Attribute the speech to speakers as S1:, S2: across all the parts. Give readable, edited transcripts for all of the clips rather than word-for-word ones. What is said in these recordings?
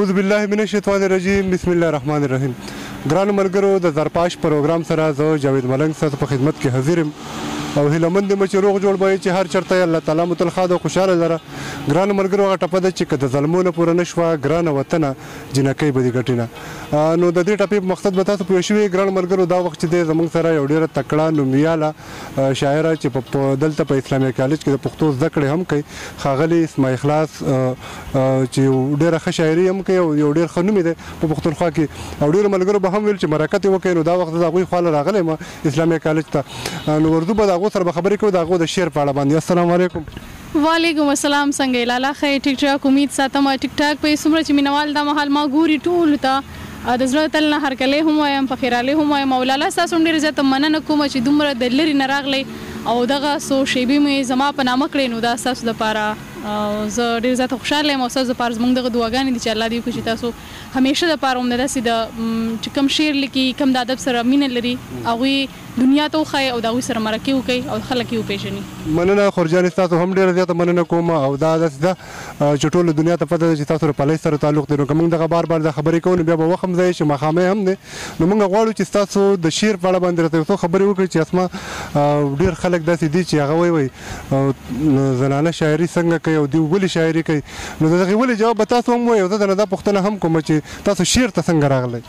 S1: اعوذ بالله من الشیطان الرجیم بسم الله الرحمن الرحیم. ګرانو ملګرو د زرپاش پروګرام سره زه جاوید ملنګ ستاسو په خدمت کې حاضر یم او هیلهمند یم چې روغ جوړ به یې چې هر چېرته یې الله تعالی مو تل ښاد او خوشحاله لره. ګرانو ملګرو هغه ټپه ده چې که د ظلمو نه پوره نه شوه ګرانه وطنه جنکۍ به دې ګټي نه. نو د دې ټپې په مقصد به تاسو پوه شوي. ګرانو ملګرو دا وخت چې دی زموږ سره یو ډېره تکړه نومیاله شاعره چې دلته په اسلامي کالج کې د پښتو زده کړې هم کوي ښاغلي اسماعیل خلاص چې ډېره ښه شاعري هم کوي او یو ډېر ښه نوم یې دی په پښتونخوا کې او ډېرو ملګرو به هم ویل چې مرکت یې وکړي. نو دا وخت د هغوی خواله راغلی یم اسلامي کالج ته. نو ورځو به د هغو سره به خبرې کوو د هغو د شعر په اړه باندې. السلام علیکم.
S2: وعلیکم السلام. څنګه لالا ښه ټیک ټاک امید ساتم ټیک ټاک په څومره چې مینوال دا مهال ما ګوري ټولو ته د زړه تل نه هرکلی هم وایم په خیرالي هم وایم او لالا ستاسو ډېر زیاته مننه کوم چې دومره د لرې نه راغلی او دغه څو شیبې مې زما په نامه کړې نو دا ستاسو دپاره زه ډېر زیاته خوشحاله یم او ستاسو دپاره زموږ دغه دعاګانې دي چې الله دې وکړي چې تاسو همیشه دپاره هم داسې د چې کوم شعر لیکي کوم د ادب سره مینه لري هغوی دنیا ته وښایي او د هغوی سره مرکې وکړي او خلک یې وپېژني.
S1: مننه خورجانې ستاسو هم ډېره زیاته مننه کوم او دا داسې ده چې ټولو دنیا ته پته ده چې تاسو سره پلی سره تعلق دی. نو که موږ دغه بار بار دا خبرې کوو نو بیا به وخت هم ځایي چې ماښامۍ هم دی. نو موږ غواړو چې ستاسو د شعر په اړه باندې راته یو څو خبرې وکړي چې اسما ډېر خلک داسې دي چې هغه وایي زنانه شاعري څنګه کوي او دوی ولې شاعري کوي. نو د دغې ولې جواب به تاسو هم وایي او زه درنه دا پوښتنه هم کوم چې تاسو شعر ته څنګه راغلی.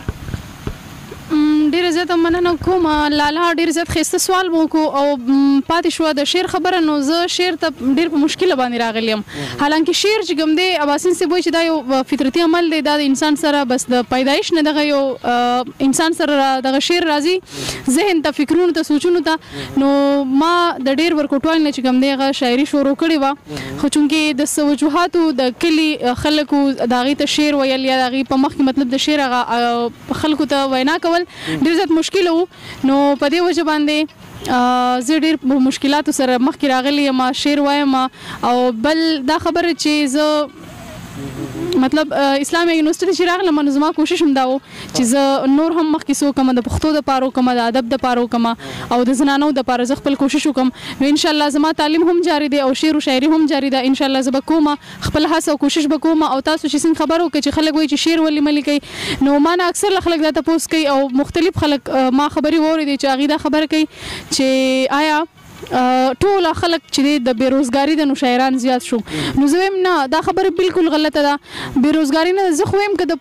S2: ډېره زیاته مننه کوم لالا. ډېر زیات ښایسته سوال مو وکړو او پاتې شوه د شعر خبره. نو زه شعر ته ډېر په مشکله باندې راغلی یم. حالانکه شعر چې کوم دی اباسین صاحب وایي چې دا یو فطرتي عمل دی دا د انسان سره بس د پیدایش نه دغه یو انسان سره دغه شعر راځي ذهن ته فکرونو ته سوچونو ته. نو ما د ډېر ورکوټوال نه چې کوم دی هغه شاعري شروع کړې وه خو چونکې د څه وجوهاتو د کلي خلکو د هغې ته شعر ویل یا د هغې په مخکې مطلب د شعر هغه خلکو ته وینا کول ډېر زیات مشکل وو. نو په دې وجه باندې زه ډېر مشکلاتو سره مخکې راغلی یم شعر وایم. او بل دا خبره چې زه مطلب اسلامي یونیورسټي چې راغلم نو زما کوشش هم دا و چې زه نور هم مخکې څه وکړم د پښتو دپاره وکړم د ادب دپاره وکړم او د زنانو دپاره زه خپل کوشش وکړم. نو انشاءالله زما تعلیم هم جاري دی او شعر و شاعري هم جاري ده. انشاءالله زه به کوم خپل هڅه او کوشش به کوم. او تاسو چې څنګه خبر وکړئ چې خلک وایي چې شعر ولې مه لیکئ نو ما نه اکثر خلک دا تپوس کوي او مختلف خلک ما خبرې واورېدې چې هغوی دا خبره کوي چې آیا ټول خلک چې د بیروزګاري د نو شاعران زیات شو. نو زه وایم نه دا خبره بالکل غلطه ده. بیروزګاري نه زه خو وایم که د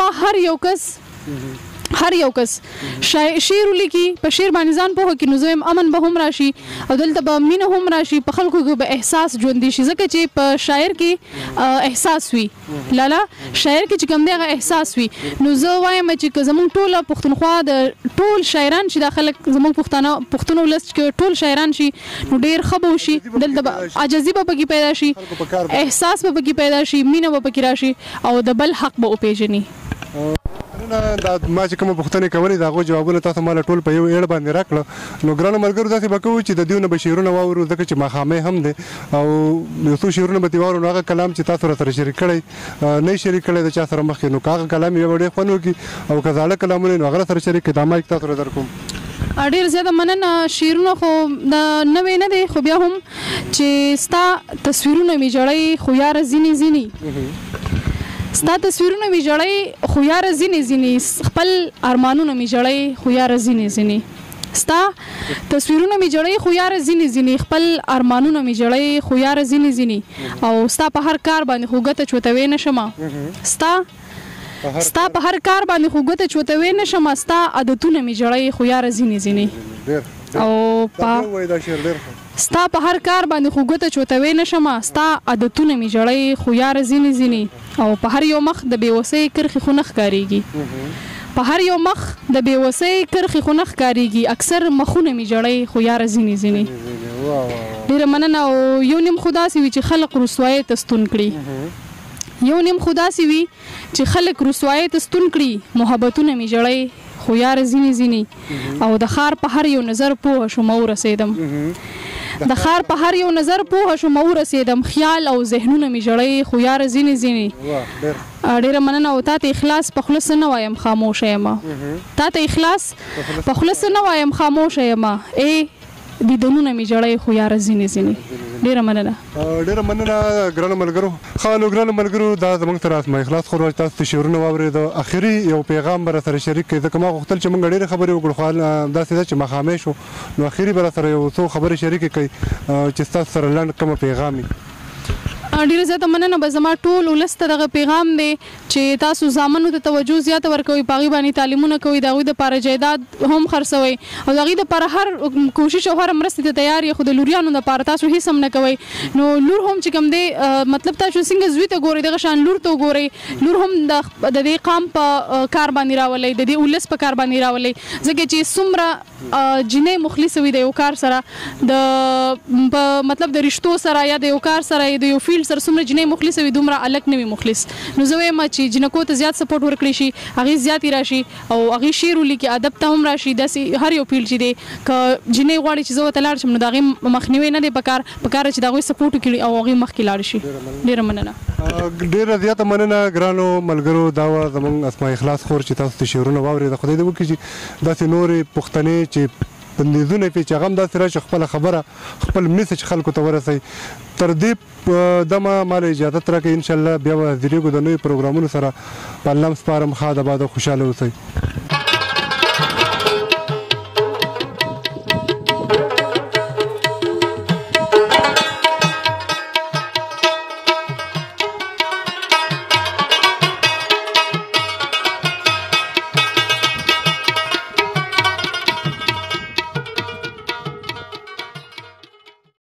S2: پښتونخوا هر یو کس شعر ولیکي په شعر باندې ځان پوهه کړي نو زه وایم امن به هم راشي او دلته به مینه هم راشي په خلکو کې به احساس ژوندی شي ځکه چې په شاعر کې احساس وي لالا شاعر کې چې کوم دی هغه احساس وي. نو زه وایم چې که زموږ ټوله پښتونخوا د ټول شاعران چې دا خلک زموږ پښتون ولس کې ټول شاعران شي نو ډېر ښه به وشي. دلته به عاجزي به پکې پیدا شي احساس به پکې پیدا شي مینه به پکې راشي او د بل حق به وپېژني.
S1: دا ما چې کومه پوښتنې کولې د هغو جوابونه تاسو ماله ټول په یو اړه باندې راکړه. نو ګرانو ملګرو داسې به کوو چې د دوی نه به شعرونه واورو ځکه چې ماښامۍ هم دی او یو څو شعرونه به دې واورو نو هغه کلام چې تاسو راسره شریک کړی نه یې شریک کړی د چا سره مخکې نو که هغه کلام یې به ډېر خوند وکړي او که زاړه کلامونه نو هغه راسره شریک کړي دا مایک تاسو را در کوم.
S2: ډېر زیاته مننه. شعرونه خو د نوې نه دی خو بیا هم چې ستا تصویرونه مې جوړوي خو یاره ځینې ځینې ستا تصویرونه مې جوړوي خو یاره ځینې ځینې خپل ارمانونه مې جوړوي خو یاره ځینې ځینې ستا تصویرونه مې جوړوي خو یاره ځینې ځینې خپل ارمانونه مې جوړوي خو یاره ځینې ځینې او ستا په هر کار باندې خو ګته چوتوی نه شمه ستا په هر کار باندې خو ګته چوتوی نه شمه ستا عادتونه مې جوړوي خو یاره ځینې ځینې او ستا په هر کار باندې خو ګوته چوتوی نه شمه ستا عادتونه مې جوړوي خو یاره ځینې ځینې او په هر یو مخ د بېوسۍ کرښې خو نه ښکارېږي په هر یو مخ د بېوسۍ کرښې خو نه ښکارېږي اکثر مخونه مې جوړوي خو یاره ځینې ځینې. ډېره مننه. او یو نیم خو داسې وي چې خلک رسوایۍ ته ستون کړي یو نیم خو داسې وي چې خلک رسوایۍ ته ستون کړي محبتونه مې جوړوي خو یاره ځینې ځینې او د ښار په هر یو نظر پوهه شوم ورسېدم د ښار په هر یو نظر پوهه شوم ورسېدم خیال او ذهنونه مې جوړوي خو یاره ځینې ځینې. ډېره مننه. او تا ته اخلاص په خوله څه نه وایم خاموشه یم تا ته اخلاص په خوله څه نه وایم خاموشه یم دیدنونه مې جوړوي خو یاره ځینې ځینې. ډیره مننه
S1: ډیره مننه ګرانو ملګرو. ښه نو ګرانو ملګرو دا زموږ تر اسماعیل اخلاص خور تاسو ته شعرونه واورېدو. اخري یو پیغام به راسره شریک کړئ ځکه ما غوښتل چې موږ ډېرې خبرې وکړو خو داسې ده چې مخامخ شو نو اخري به راسره یو څو خبرې شریکې کړئ چې ستاسو سره لنډ کومه پیغام وي.
S2: ډیره زیاته مننه به زما ټول ولس ته دغه پیغام دی چې تاسو زامنو ته توجه زیاته ورکوئ په هغې باندې تعلیمونه کوئ د هغوی دپاره جایداد هم خرڅوئ او د هغې دپاره هر کوشش او هر مرستې ته تیار یې خو د لوریانو دپاره تاسو هېڅ هم نه کوئ. نو لور هم چې کوم دی مطلب تاسو څنګه زوی ته ګورئ دغه شان لور ته وګورئ. لور هم د دې قام په کار باندې راولئ د دې ولس په کار باندې راولئ ځکه چې څومره جنۍ مخلص وي د یو کار سره د مطلب د رشتو سره یا د یو کار سره یا د یو فیلډ سره څومره جنۍ مخلص وي دومره الک نه وي مخلص. نو زه وایم چې جنکو ته زیات سپورټ ورکړی شي هغې زیاتې راشي او هغې شعر ولیکي ادب ته هم راشي. داسې هر یو فیلډ چې دی که جنۍ غواړي چې زه ورته لاړ شم نو د هغې مخنیوی نه دی پکار چې د هغوی سپورټ وکړي او هغې مخکې لاړ شي. ډېره مننه
S1: ډیره زیاته مننه ګرانو ملګرو. دا وه زموږ اسماعیل اخلاص خور چې تاسو ته شعرونه واورېده. خدای دې وکړي چې داسې نورې پښتنې چې بندیزونه پې چې هغه هم داسې راشي خپله خبره خپل میسج خلکو ته ورسوي. تر دې دمه ما له اجازت راکړئ انشاءالله بیا به حاضرېږو د نویو پروګرامونو سره. په الله م سپارم ښاد آباد او خوشحاله اوسئ.